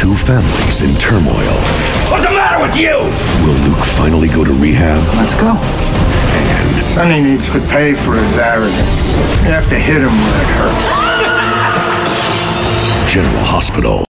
Two families in turmoil. What's the matter with you? Will Luke finally go to rehab? Let's go. And Sonny needs to pay for his arrogance. You have to hit him where it hurts. General Hospital.